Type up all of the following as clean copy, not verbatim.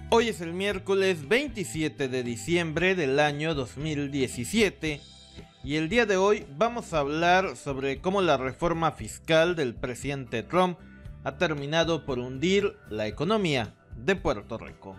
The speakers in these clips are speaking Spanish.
Hoy es el miércoles 27 de diciembre del año 2017 y el día de hoy vamos a hablar sobre cómo la reforma fiscal del presidente Trump ha terminado por hundir la economía de Puerto Rico.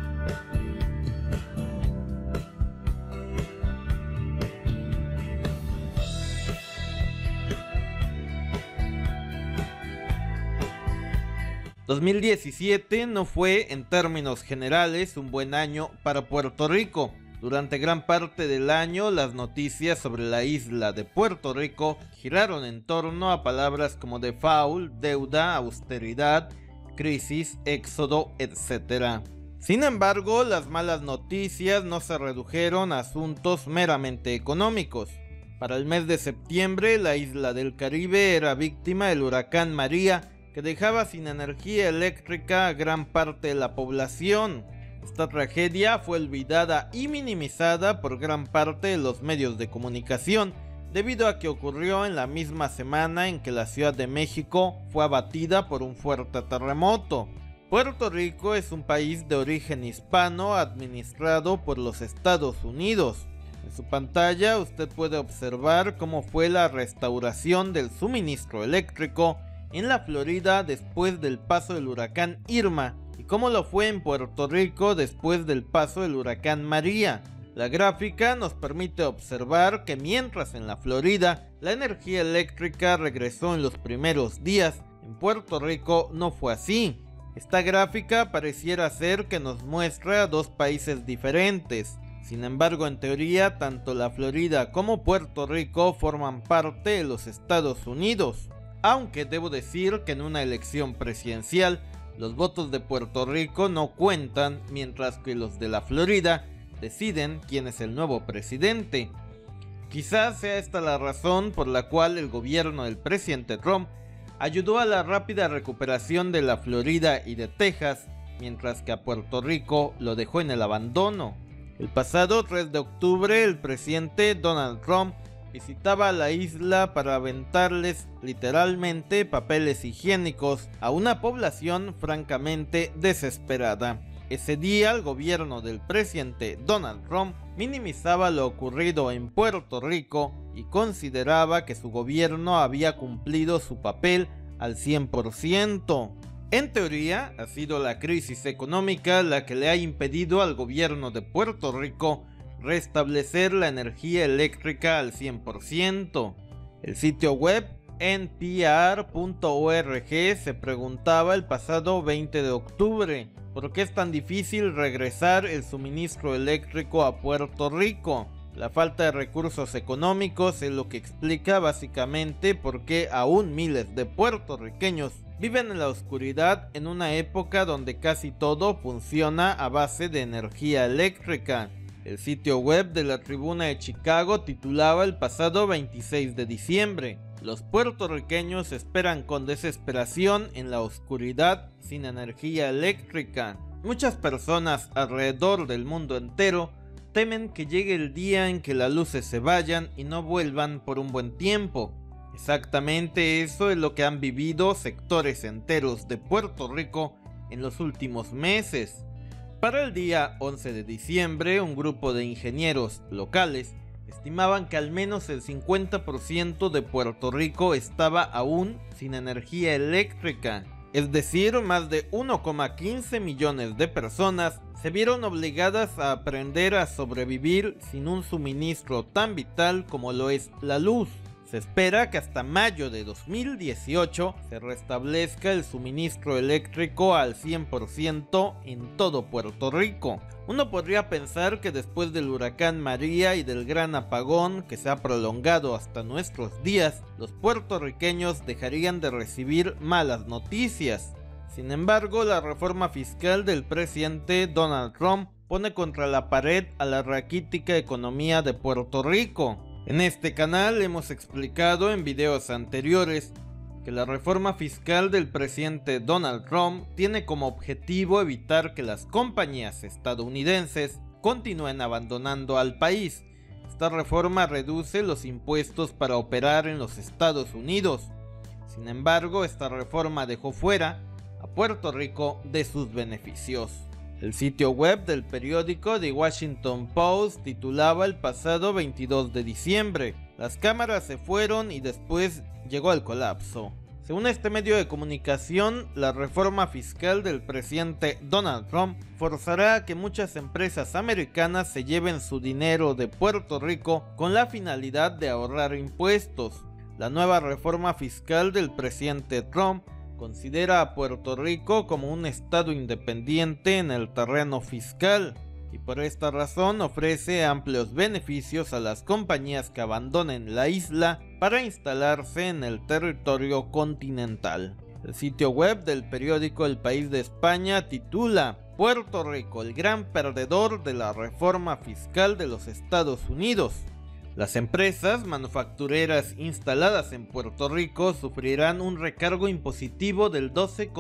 ...2017 no fue en términos generales un buen año para Puerto Rico. Durante gran parte del año las noticias sobre la isla de Puerto Rico giraron en torno a palabras como default, deuda, austeridad, crisis, éxodo, etc. Sin embargo, las malas noticias no se redujeron a asuntos meramente económicos. Para el mes de septiembre, la isla del Caribe era víctima del huracán María, que dejaba sin energía eléctrica a gran parte de la población. Esta tragedia fue olvidada y minimizada por gran parte de los medios de comunicación, debido a que ocurrió en la misma semana en que la Ciudad de México fue abatida por un fuerte terremoto. Puerto Rico es un país de origen hispano administrado por los Estados Unidos. En su pantalla usted puede observar cómo fue la restauración del suministro eléctrico en la Florida después del paso del huracán Irma y cómo lo fue en Puerto Rico después del paso del huracán María. La gráfica nos permite observar que mientras en la Florida la energía eléctrica regresó en los primeros días, en Puerto Rico no fue así. Esta gráfica pareciera ser que nos muestra dos países diferentes. Sin embargo, en teoría, tanto la Florida como Puerto Rico forman parte de los Estados Unidos. Aunque debo decir que en una elección presidencial, los votos de Puerto Rico no cuentan, mientras que los de la Florida deciden quién es el nuevo presidente. Quizás sea esta la razón por la cual el gobierno del presidente Trump ayudó a la rápida recuperación de la Florida y de Texas, mientras que a Puerto Rico lo dejó en el abandono. El pasado 3 de octubre, el presidente Donald Trump visitaba la isla para aventarles literalmente papeles higiénicos a una población francamente desesperada. Ese día el gobierno del presidente Donald Trump minimizaba lo ocurrido en Puerto Rico y consideraba que su gobierno había cumplido su papel al 100%. En teoría, ha sido la crisis económica la que le ha impedido al gobierno de Puerto Rico restablecer la energía eléctrica al 100%. El sitio web npr.org se preguntaba el pasado 20 de octubre ¿por qué es tan difícil regresar el suministro eléctrico a Puerto Rico? La falta de recursos económicos es lo que explica básicamente por qué aún miles de puertorriqueños viven en la oscuridad en una época donde casi todo funciona a base de energía eléctrica. El sitio web de la Tribuna de Chicago titulaba el pasado 26 de diciembre: los puertorriqueños esperan con desesperación en la oscuridad sin energía eléctrica. Muchas personas alrededor del mundo entero temen que llegue el día en que las luces se vayan y no vuelvan por un buen tiempo. Exactamente eso es lo que han vivido sectores enteros de Puerto Rico en los últimos meses. Para el día 11 de diciembre, un grupo de ingenieros locales estimaban que al menos el 50% de Puerto Rico estaba aún sin energía eléctrica. Es decir, más de 1,15 millones de personas se vieron obligadas a aprender a sobrevivir sin un suministro tan vital como lo es la luz. Se espera que hasta mayo de 2018 se restablezca el suministro eléctrico al 100% en todo Puerto Rico. Uno podría pensar que después del huracán María y del gran apagón que se ha prolongado hasta nuestros días, los puertorriqueños dejarían de recibir malas noticias. Sin embargo, la reforma fiscal del presidente Donald Trump pone contra la pared a la raquítica economía de Puerto Rico. En este canal hemos explicado en videos anteriores que la reforma fiscal del presidente Donald Trump tiene como objetivo evitar que las compañías estadounidenses continúen abandonando al país. Esta reforma reduce los impuestos para operar en los Estados Unidos. Sin embargo, esta reforma dejó fuera a Puerto Rico de sus beneficios. El sitio web del periódico The Washington Post titulaba el pasado 22 de diciembre: las cámaras se fueron y después llegó el colapso. Según este medio de comunicación, la reforma fiscal del presidente Donald Trump forzará a que muchas empresas americanas se lleven su dinero de Puerto Rico con la finalidad de ahorrar impuestos. La nueva reforma fiscal del presidente Trump considera a Puerto Rico como un estado independiente en el terreno fiscal y por esta razón ofrece amplios beneficios a las compañías que abandonen la isla para instalarse en el territorio continental. El sitio web del periódico El País de España titula: Puerto Rico, el gran perdedor de la reforma fiscal de los Estados Unidos. Las empresas manufactureras instaladas en Puerto Rico sufrirán un recargo impositivo del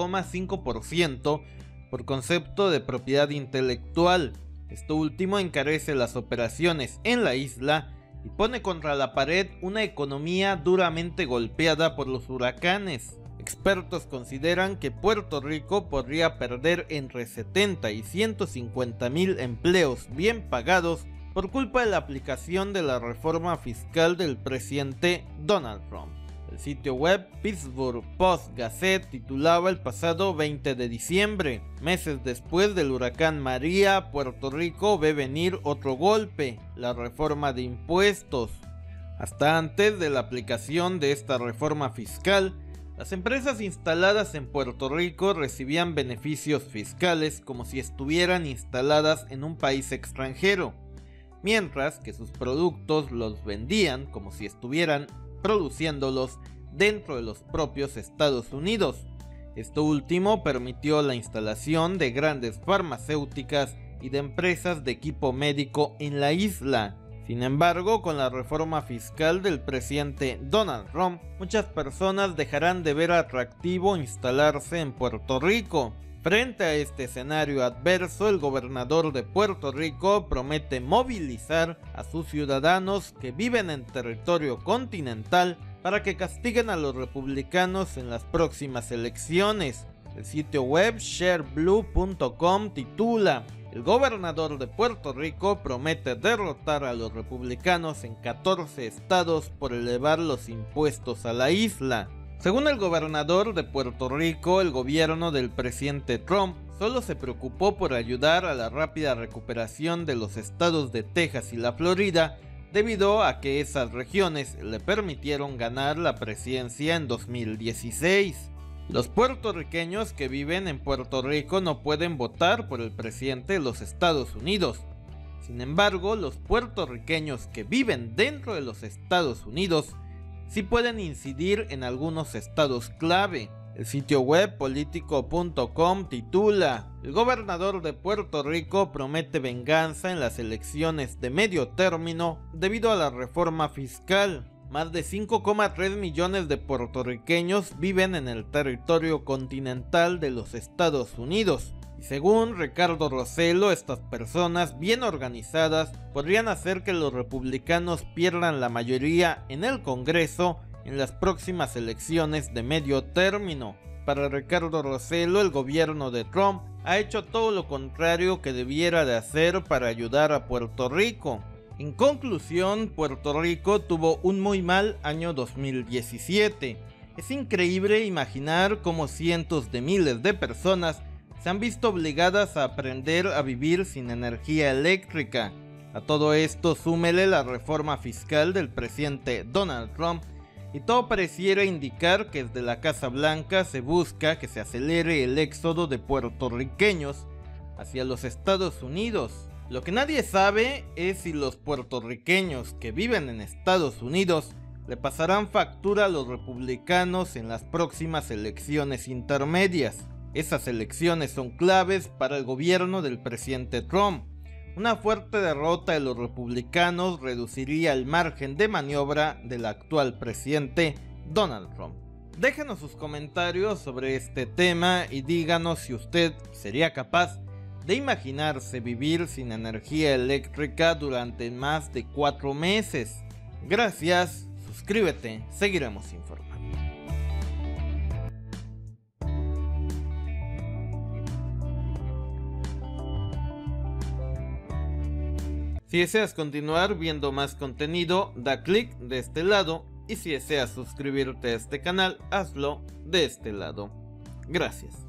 12,5% por concepto de propiedad intelectual. Esto último encarece las operaciones en la isla y pone contra la pared una economía duramente golpeada por los huracanes. Expertos consideran que Puerto Rico podría perder entre 70 y 150 mil empleos bien pagados por culpa de la aplicación de la reforma fiscal del presidente Donald Trump. El sitio web Pittsburgh Post-Gazette titulaba el pasado 20 de diciembre: meses después del huracán María, Puerto Rico ve venir otro golpe, la reforma de impuestos. Hasta antes de la aplicación de esta reforma fiscal, las empresas instaladas en Puerto Rico recibían beneficios fiscales como si estuvieran instaladas en un país extranjero, mientras que sus productos los vendían como si estuvieran produciéndolos dentro de los propios Estados Unidos. Esto último permitió la instalación de grandes farmacéuticas y de empresas de equipo médico en la isla. Sin embargo, con la reforma fiscal del presidente Donald Trump, muchas personas dejarán de ver atractivo instalarse en Puerto Rico. Frente a este escenario adverso, el gobernador de Puerto Rico promete movilizar a sus ciudadanos que viven en territorio continental para que castiguen a los republicanos en las próximas elecciones. El sitio web shareblue.com titula: el gobernador de Puerto Rico promete derrotar a los republicanos en 14 estados por elevar los impuestos a la isla. Según el gobernador de Puerto Rico, el gobierno del presidente Trump solo se preocupó por ayudar a la rápida recuperación de los estados de Texas y la Florida, debido a que esas regiones le permitieron ganar la presidencia en 2016. Los puertorriqueños que viven en Puerto Rico no pueden votar por el presidente de los Estados Unidos. Sin embargo, los puertorriqueños que viven dentro de los Estados Unidos sí pueden incidir en algunos estados clave. El sitio web politico.com titula: el gobernador de Puerto Rico promete venganza en las elecciones de medio término debido a la reforma fiscal. Más de 5,3 millones de puertorriqueños viven en el territorio continental de los Estados Unidos. Y según Ricardo Rossello, estas personas bien organizadas podrían hacer que los republicanos pierdan la mayoría en el Congreso en las próximas elecciones de medio término. Para Ricardo Rossello, el gobierno de Trump ha hecho todo lo contrario que debiera de hacer para ayudar a Puerto Rico. En conclusión, Puerto Rico tuvo un muy mal año 2017. Es increíble imaginar cómo cientos de miles de personas se han visto obligadas a aprender a vivir sin energía eléctrica. A todo esto súmele la reforma fiscal del presidente Donald Trump y todo pareciera indicar que desde la Casa Blanca se busca que se acelere el éxodo de puertorriqueños hacia los Estados Unidos. Lo que nadie sabe es si los puertorriqueños que viven en Estados Unidos le pasarán factura a los republicanos en las próximas elecciones intermedias. Esas elecciones son claves para el gobierno del presidente Trump. Una fuerte derrota de los republicanos reduciría el margen de maniobra del actual presidente Donald Trump. Déjenos sus comentarios sobre este tema y díganos si usted sería capaz de imaginarse vivir sin energía eléctrica durante más de 4 meses. Gracias, suscríbete, seguiremos informando. Si deseas continuar viendo más contenido, da clic de este lado, y si deseas suscribirte a este canal, hazlo de este lado. Gracias.